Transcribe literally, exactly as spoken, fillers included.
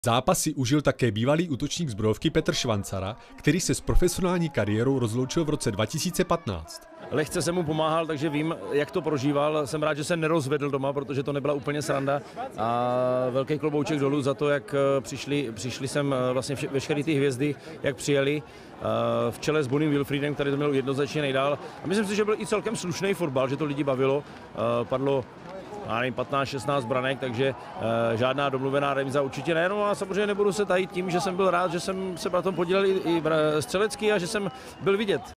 Zápas si užil také bývalý útočník Zbrojovky Petr Švancara, který se s profesionální kariérou rozloučil v roce dva tisíce patnáct. Lehce jsem mu pomáhal, takže vím, jak to prožíval. Jsem rád, že se nerozvedl doma, protože to nebyla úplně sranda. A velký klobouček dolů za to, jak přišli, přišli sem vlastně veškeré ty hvězdy, jak přijeli v čele s Bonym Wilfriedem, který to měl jednoznačně nejdál. A myslím si, že byl i celkem slušný fotbal, že to lidi bavilo. Padlo já nevím, patnáct šestnáct branek, takže e, žádná domluvená remíza určitě ne. No a samozřejmě nebudu se tajit tím, že jsem byl rád, že jsem se na tom podílel i, i střelecký a že jsem byl vidět.